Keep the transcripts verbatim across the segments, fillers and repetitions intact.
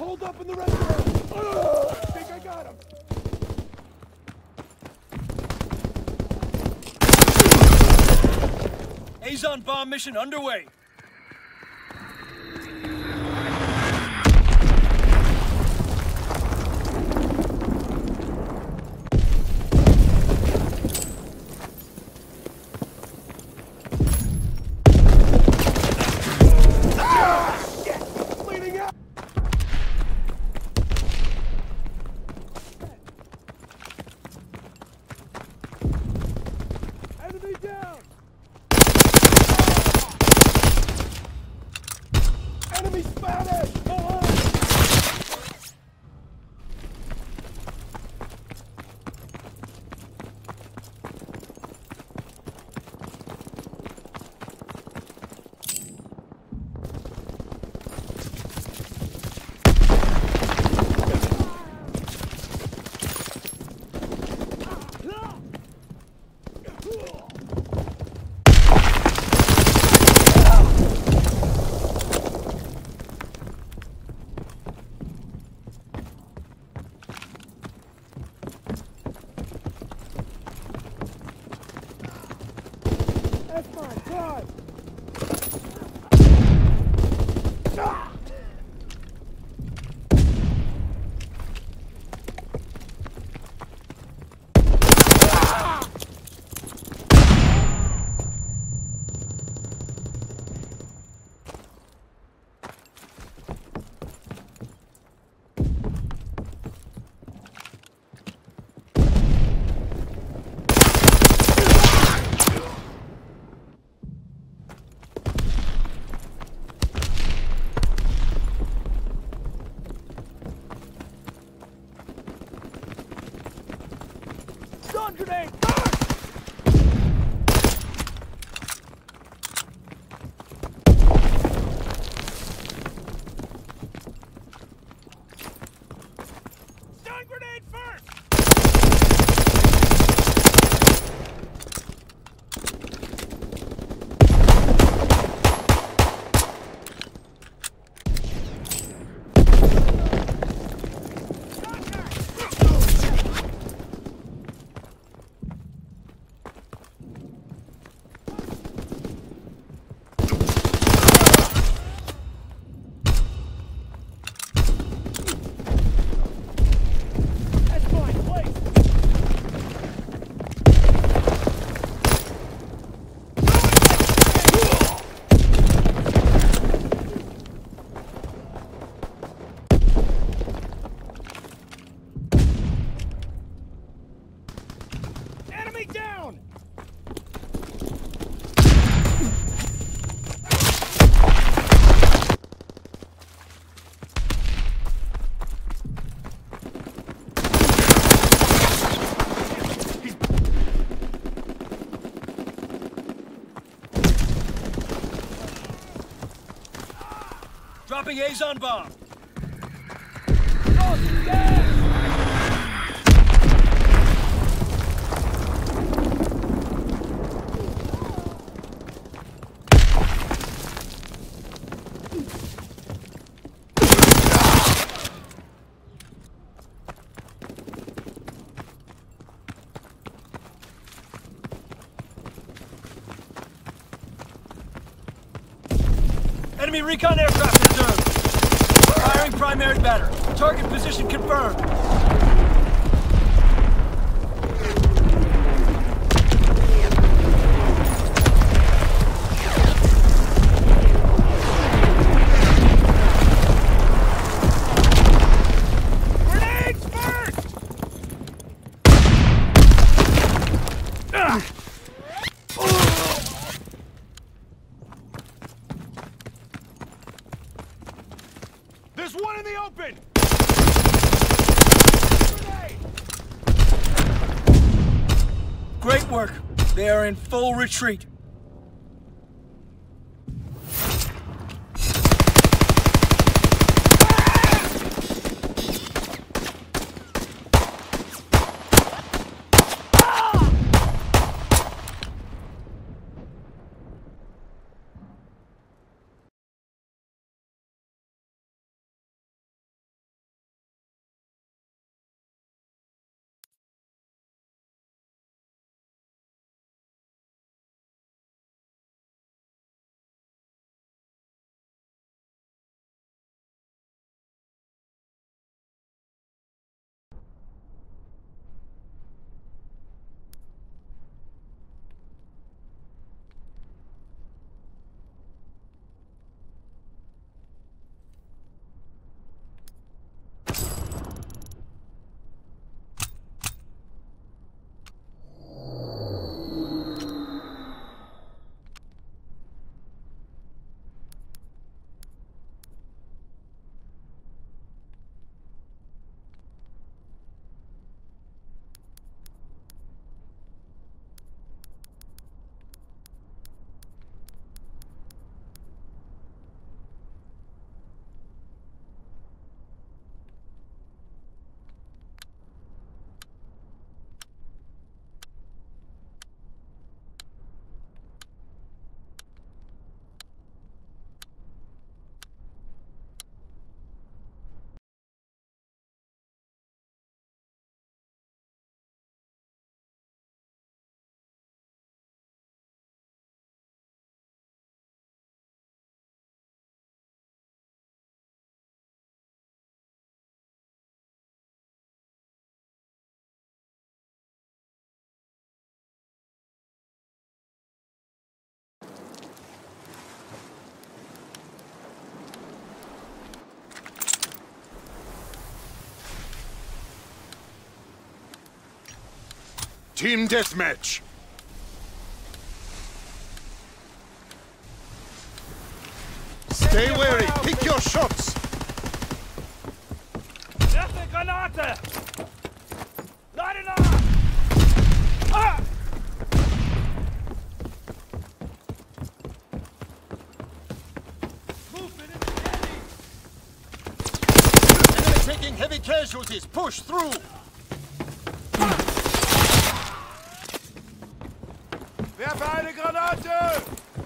Hold up in the restaurant! Oh, I think I got him! Azon bomb mission underway. Enemy down! Enemy Spanish! Oh, that's mine! God! Ah! Stun grenade! Stun grenade first! Enemy down! Dropping Azon bomb. Oh, yeah! Enemy recon aircraft observed. Firing primary battery. Target position confirmed. Grenades first! Ah! There's one in the open! Great work. They are in full retreat. Team Deathmatch. Stay wary. Pick your shots. Erste Granate! Lade nach! Ah! Movement in the enemy! Enemy taking heavy casualties. Push through. Werfe eine Granate!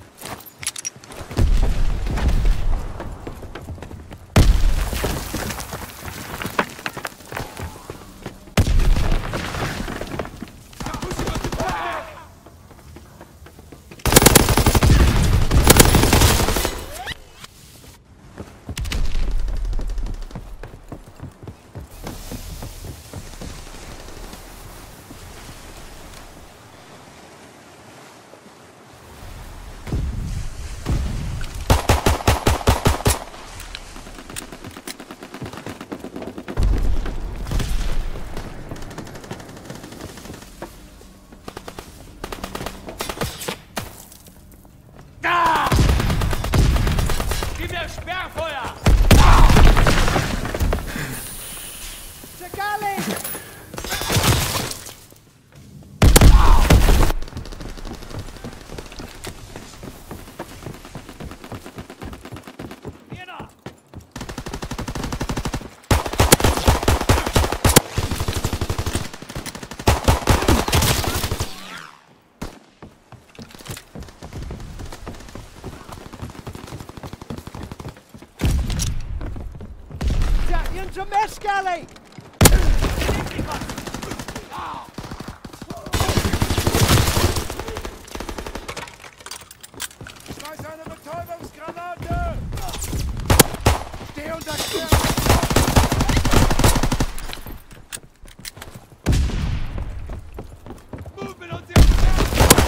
Gib mir Sperrfeuer! Hier noch! Into mess galley! Schmeiß eine Betäubungsgranate! Steh unter Stern! Movement on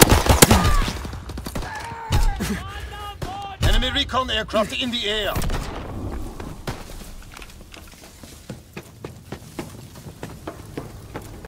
the Enemy recon aircraft in the air!